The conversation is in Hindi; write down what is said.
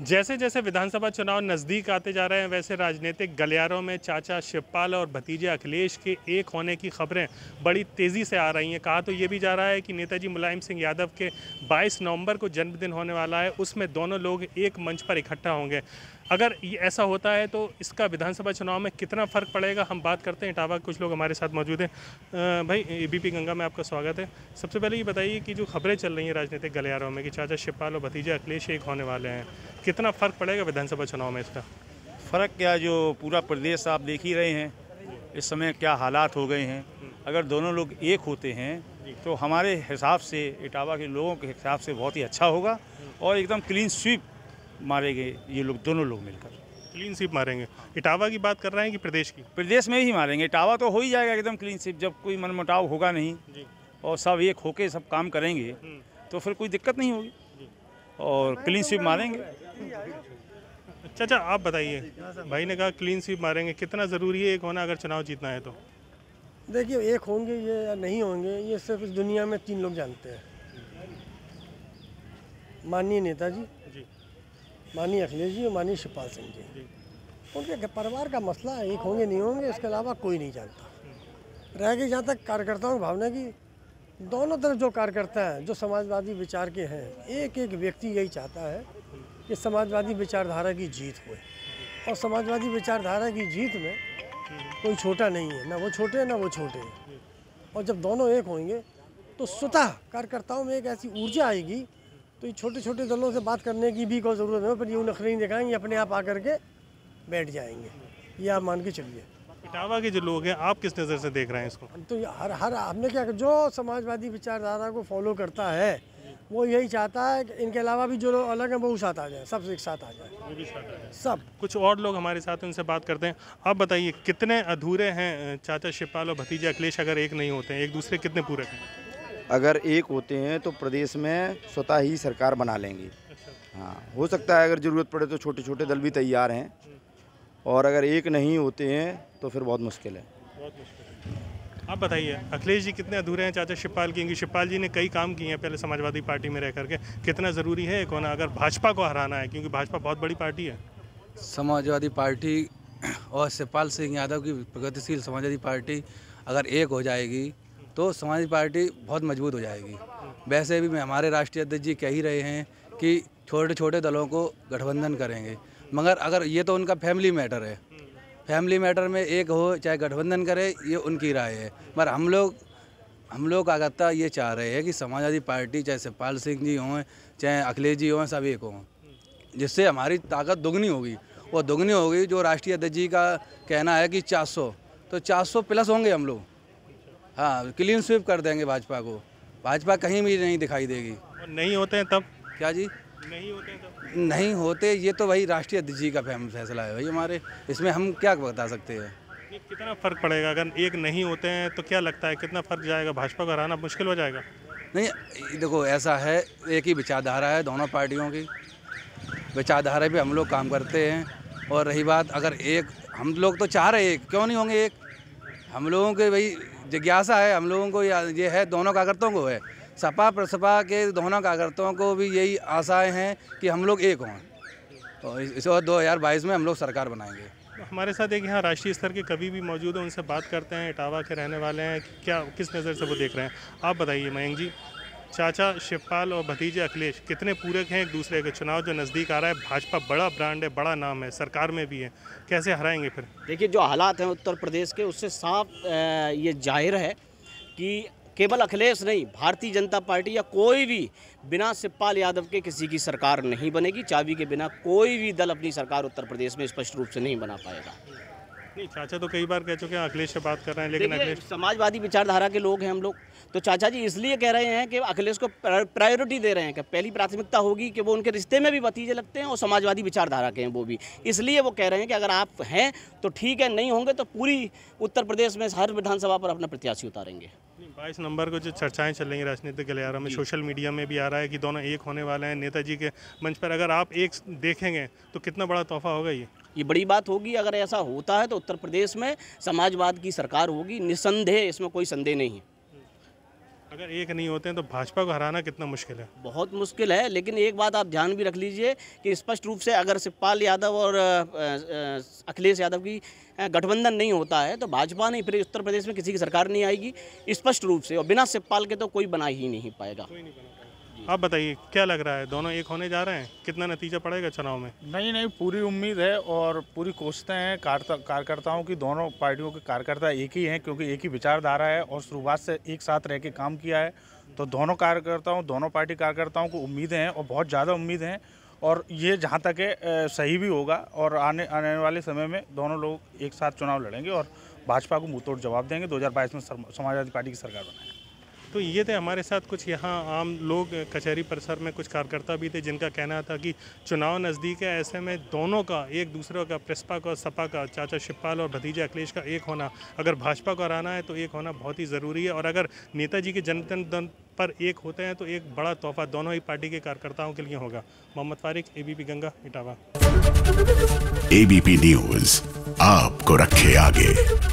जैसे जैसे विधानसभा चुनाव नज़दीक आते जा रहे हैं वैसे राजनीतिक गलियारों में चाचा शिवपाल और भतीजे अखिलेश के एक होने की खबरें बड़ी तेज़ी से आ रही हैं। कहा तो ये भी जा रहा है कि नेताजी मुलायम सिंह यादव के 22 नवंबर को जन्मदिन होने वाला है, उसमें दोनों लोग एक मंच पर इकट्ठा होंगे। अगर ये ऐसा होता है तो इसका विधानसभा चुनाव में कितना फ़र्क पड़ेगा, हम बात करते हैं। इटावा के कुछ लोग हमारे साथ मौजूद हैं। भाई, एबीपी गंगा में आपका स्वागत है। सबसे पहले ये बताइए कि जो खबरें चल रही हैं राजनीतिक गलियारों में कि चाचा शिवपाल और भतीजे अखिलेश एक होने वाले हैं, कितना फ़र्क पड़ेगा विधानसभा चुनाव में इसका? फ़र्क क्या, जो पूरा प्रदेश आप देख ही रहे हैं इस समय क्या हालात हो गए हैं। अगर दोनों लोग एक होते हैं तो हमारे हिसाब से, इटावा के लोगों के हिसाब से बहुत ही अच्छा होगा और एकदम क्लीन स्वीप मारेंगे ये लोग, दोनों लोग मिलकर क्लीन स्वीप मारेंगे। इटावा की बात कर रहे हैं कि प्रदेश की? प्रदेश में ही मारेंगे। इटावा तो हो ही जाएगा एकदम क्लीन स्वीप, जब कोई मनमुटाव होगा नहीं और सब एक होके सब काम करेंगे तो फिर कोई दिक्कत नहीं होगी और क्लीन स्वीप मारेंगे। चाचा आप बताइए, भाई ने कहा क्लीन स्वीप मारेंगे, कितना ज़रूरी है एक होना अगर चुनाव जीतना है तो? देखिए, एक होंगे ये या नहीं होंगे ये सिर्फ इस दुनिया में 3 लोग जानते हैं। माननीय नेताजी जी, माननीय अखिलेश जी और माननीय शिवपाल सिंह जी। उनके परिवार का मसला है, एक होंगे नहीं होंगे इसके अलावा कोई नहीं जानता। रह गई जहाँ तक कार्यकर्ताओं की भावना की, दोनों तरफ जो कार्यकर्ता हैं जो समाजवादी विचार के हैं, एक एक व्यक्ति यही चाहता है कि समाजवादी विचारधारा की जीत हुए और समाजवादी विचारधारा की जीत में कोई छोटा नहीं है, ना वो छोटे ना वो छोटे हैं। और जब दोनों एक होंगे तो स्वतः कार्यकर्ताओं में एक ऐसी ऊर्जा आएगी तो ये छोटे छोटे दलों से बात करने की भी कोई ज़रूरत नहीं, पर ये नखरे नहीं दिखाएंगे, अपने आप आकर के बैठ जाएंगे। ये आप मान के चलिए। इटावा के जो लोग हैं, आप किस नज़र से देख रहे हैं इसको? तो हर हमने क्या, जो समाजवादी विचारधारा को फॉलो करता है वो यही चाहता है कि इनके अलावा भी जो लोग अलग हैं वो साथ आ जाए, सब एक साथ आ जाए, सब। कुछ और लोग हमारे साथ हैं, उनसे बात करते हैं। आप बताइए, कितने अधूरे हैं चाचा शिवपाल और भतीजे अखिलेश अगर एक नहीं होते हैं, एक दूसरे कितने पूरक हैं? अगर एक होते हैं तो प्रदेश में स्वतः ही सरकार बना लेंगे। हाँ, हो सकता है अगर ज़रूरत पड़े तो छोटे छोटे दल भी तैयार हैं, और अगर एक नहीं होते हैं तो फिर बहुत मुश्किल है। आप बताइए, अखिलेश जी कितने अधूरे हैं चाचा शिवपाल की? क्योंकि शिवपाल जी ने कई काम किए हैं पहले समाजवादी पार्टी में रह करके। कितना ज़रूरी है एक होना अगर भाजपा को हराना है, क्योंकि भाजपा बहुत बड़ी पार्टी है? समाजवादी पार्टी और शिवपाल सिंह यादव की प्रगतिशील समाजवादी पार्टी अगर एक हो जाएगी तो समाजवादी पार्टी बहुत मजबूत हो जाएगी। वैसे भी हमारे राष्ट्रीय अध्यक्ष जी कह ही रहे हैं कि छोटे छोटे दलों को गठबंधन करेंगे, मगर अगर ये तो उनका फैमिली मैटर है, फैमिली मैटर में एक हो चाहे गठबंधन करे, ये उनकी राय है। पर हम लोग कार्यकर्ता ये चाह रहे हैं कि समाजवादी पार्टी चाहे शिवपाल सिंह जी हों चाहे अखिलेश जी हों, सब एक हों, जिससे हमारी ताकत दुगनी होगी। वो दुगनी होगी, जो राष्ट्रीय अध्यक्ष जी का कहना है कि 400, तो 400 प्लस होंगे हम लोग। हाँ, क्लीन स्वीप कर देंगे भाजपा को, भाजपा कहीं भी नहीं दिखाई देगी। और नहीं होते हैं तब? क्या जी? नहीं होते हैं तब? नहीं होते, ये तो भाई राष्ट्रीय अध्यक्ष जी का फैसला है भाई हमारे, इसमें हम क्या बता सकते हैं। कितना फ़र्क पड़ेगा अगर एक नहीं होते हैं तो? क्या लगता है कितना फ़र्क जाएगा? भाजपा को हराना मुश्किल हो जाएगा? नहीं, देखो ऐसा है, एक ही विचारधारा है दोनों पार्टियों की, विचारधारा पे हम लोग काम करते हैं। और रही बात, अगर एक, हम लोग तो चाह रहे हैं, क्यों नहीं होंगे एक? हम लोगों के भाई जिज्ञासा है, हम लोगों को ये है, दोनों कार्यकर्ताओं को है, सपा प्रसपा के दोनों कार्यकर्ताओं को भी यही आशाएं हैं कि हम लोग एक हों, तो इस 2022 में हम लोग सरकार बनाएंगे। हमारे साथ एक यहाँ राष्ट्रीय स्तर के कवि भी मौजूद हैं, उनसे बात करते हैं। इटावा के रहने वाले हैं, क्या किस नज़र से वो देख रहे हैं। आप बताइए मयंक जी, चाचा शिवपाल और भतीजे अखिलेश कितने पूरक हैं एक दूसरे के? चुनाव जो नज़दीक आ रहा है, भाजपा बड़ा ब्रांड है, बड़ा नाम है, सरकार में भी है, कैसे हराएंगे फिर? देखिए, जो हालात हैं उत्तर प्रदेश के, उससे साफ ये जाहिर है कि केवल अखिलेश नहीं, भारतीय जनता पार्टी या कोई भी बिना शिवपाल यादव के किसी की सरकार नहीं बनेगी। चाबी के बिना कोई भी दल अपनी सरकार उत्तर प्रदेश में स्पष्ट रूप से नहीं बना पाएगा। नहीं, चाचा तो कई बार कह चुके हैं अखिलेश से बात कर रहे हैं, लेकिन अखिलेश समाजवादी विचारधारा के लोग हैं हम लोग, तो चाचा जी इसलिए कह रहे हैं कि अखिलेश को प्रायोरिटी दे रहे हैं कि पहली प्राथमिकता होगी कि वो उनके रिश्ते में भी भतीजे लगते हैं और समाजवादी विचारधारा के हैं वो भी, इसलिए वो कह रहे हैं कि अगर आप हैं तो ठीक है, नहीं होंगे तो पूरी उत्तर प्रदेश में हर विधानसभा पर अपना प्रत्याशी उतारेंगे। 22 नंबर को जो चर्चाएं चल रही हैं राजनीतिक गलियारों में, सोशल मीडिया में भी आ रहा है कि दोनों एक होने वाले हैं नेताजी के मंच पर। अगर आप एक देखेंगे तो कितना बड़ा तोहफा होगा ये बड़ी बात होगी। अगर ऐसा होता है तो उत्तर प्रदेश में समाजवाद की सरकार होगी, निसंदेह, इसमें कोई संदेह नहीं है। अगर एक नहीं होते हैं तो भाजपा को हराना कितना मुश्किल है? बहुत मुश्किल है, लेकिन एक बात आप ध्यान भी रख लीजिए कि स्पष्ट रूप से अगर शिवपाल यादव और अखिलेश यादव की गठबंधन नहीं होता है तो भाजपा नहीं, फिर उत्तर प्रदेश में किसी की सरकार नहीं आएगी स्पष्ट रूप से, और बिना शिवपाल के तो कोई बना ही नहीं पाएगा। आप बताइए क्या लग रहा है, दोनों एक होने जा रहे हैं? कितना नतीजा पड़ेगा चुनाव में? नहीं, पूरी उम्मीद है और पूरी कोशिशें हैं कार्यकर्ताओं की। दोनों पार्टियों के कार्यकर्ता एक ही हैं, क्योंकि एक ही विचारधारा है और शुरुआत से एक साथ रह के काम किया है। तो दोनों पार्टी कार्यकर्ताओं को उम्मीदें हैं और बहुत ज़्यादा उम्मीद हैं, और ये जहाँ तक है सही भी होगा। और आने वाले समय में दोनों लोग एक साथ चुनाव लड़ेंगे और भाजपा को मुंहतोड़ जवाब देंगे। 2022 में समाजवादी पार्टी की सरकार बनाएंगे। तो ये थे हमारे साथ कुछ यहाँ आम लोग, कचहरी परिसर में कुछ कार्यकर्ता भी थे जिनका कहना था कि चुनाव नज़दीक है, ऐसे में दोनों का, एक दूसरे का, प्रसपा का, सपा का, चाचा शिवपाल और भतीजे अखिलेश का एक होना, अगर भाजपा को हराना है तो एक होना बहुत ही ज़रूरी है। और अगर नेताजी के जन्मदिन पर एक होते हैं तो एक बड़ा तोहफा दोनों ही पार्टी के कार्यकर्ताओं के लिए होगा। Mohammad Farik, ABP Ganga, Etawah. ABP news आपको रखे आगे।